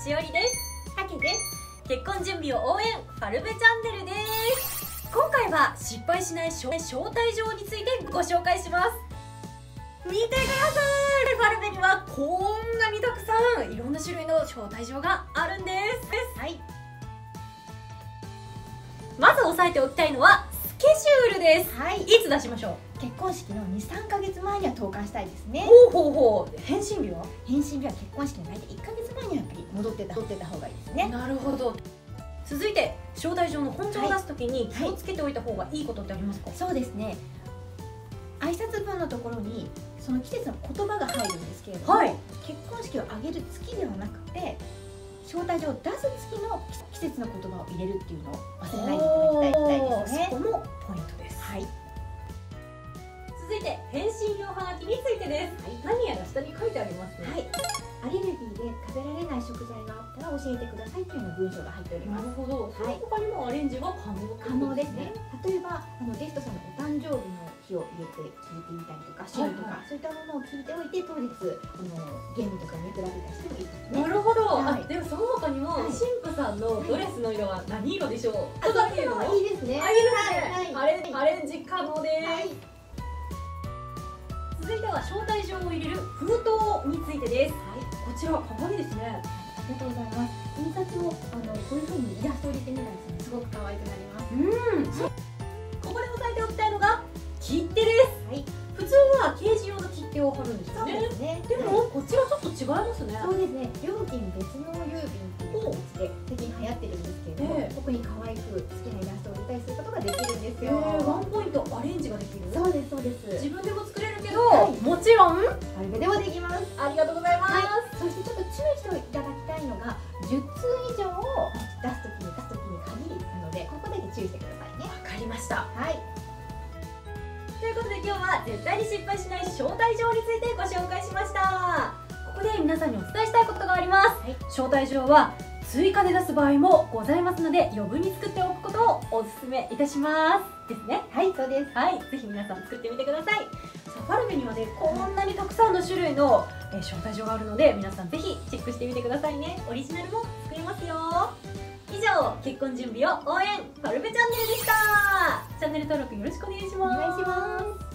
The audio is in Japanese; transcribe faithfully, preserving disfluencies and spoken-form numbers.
しおりです。 たけです。 結婚準備を応援ファルベチャンネルです。今回は失敗しない招待状についてご紹介します。見てください、ファルベにはこんなにたくさんいろんな種類の招待状があるんです。はい、まず押さえておきたいのはスケジュールです。はい、いつ出しましょう？ 結婚式のに、さんかげつまえには投函したいですね。 ほうほうほう。返信日は？ 返信日は結婚式の大体いっかげつまえにはやっぱり戻ってた戻ってた方がいいですね。 なるほど。続いて招待状の本帳を出すときに気をつけておいた方がいいことってありますか？ はい、そうですね、挨拶文のところにその季節の言葉が入るんですけれども、はい、結婚式を挙げる月ではなくて招待状を出す月の季節の言葉を入れるっていうのを忘れないでいただきたいですね。 そこもポイントです。はい、続いて返信用はがきについてです。はい、何やら下に書いてありますね。はい、 アレルギーで食べられない食材があったら教えてくださいというような文章が入っております。 なるほど。その他にもアレンジが可能可能ですね。例えばあのゲストさんのお誕生日の日を入れて聞いてみたりとか、週とか、そういったものを聞いておいて当日あのゲームとかに役立てたりしてもいいですね。 なるほど。はい、あ、でもその他にも神父さんのドレスの色は何色でしょう？とかっていうのもいいですね。 あ、いいですね。アレンアレンジ可能です。続いては招待状を入れる封筒についてです。はい、こちら可愛いですね。 ありがとうございます。印刷をあのこういう風にイラストを入れてみたりするとすごく可愛くなります。 うん。ここで押さえておきたいのが切手です。はい。普通は掲示用の切手を貼るんですよね。そうですね。でもこちらちょっと違いますね。 そうですね。料金別の郵便という形で最近流行ってるんですけれども、ここに可愛く好きなイラストを入れたりすることができるんですよ。 ワンポイントアレンジができる。 そうですそうです。 自分でも作れるけど、もちろんファルベでもできます。 ありがとうございます。 そしてちょっと注意していただきたいのがじゅっつう以上を出すときに出すときに限りなので、ここだけ注意してくださいね。 わかりました。はい。ということで今日は絶対に失敗しない招待状についてご紹介しました。ここで皆さんにお伝えしたいことがあります。はい、招待状は追加で出す場合もございますので、余分に作っておくことをお勧めいたしますですね。 はい、そうです。 はい、ぜひ皆さん作ってみてください。さあ、ファルベにはね、こんなにたくさんの種類の、えー、招待状があるので、皆さんぜひチェックしてみてくださいね。オリジナルも作れますよ。以上、結婚準備を応援ファルベチャンネルでした。チャンネル登録よろしくお願いします。 お願いします。